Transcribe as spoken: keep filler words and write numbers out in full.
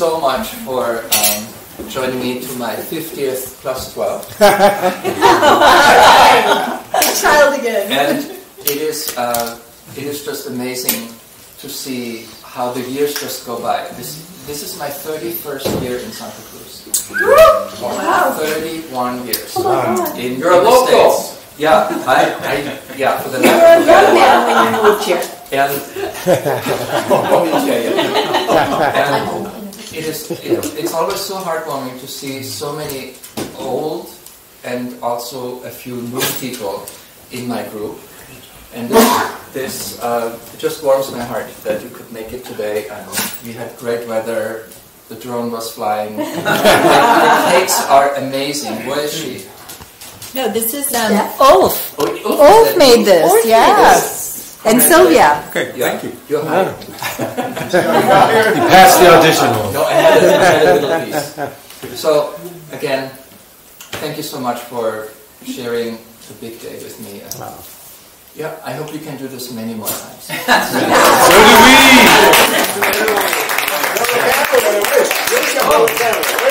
so much for um, joining me to my fiftieth plus twelve. Child again. And it is, uh, it is just amazing to see how the years just go by. This, this is my thirty-first year in Santa Cruz. Wow. thirty-one years. Oh my God. In, You're a in the local. States. Yeah, I, I, yeah, for the You were a young man when you moved here. And, and it is, it, it's always so heartwarming to see so many old and also a few new people in my group. And this, this uh, it just warms my heart that you could make it today. And we had great weather. The drone was flying. the, the cakes are amazing. Where is she? No, this is um, Chef? Ulf. Oh, Ulf Ulf made this, Ulf made yeah. this. And Sylvia. Okay, Yeah. thank you. You're hired. You passed the audition. No, I had, a, I had a little piece. So, again, thank you so much for sharing the big day with me. And Wow. yeah, I hope we can do this many more times. So do we!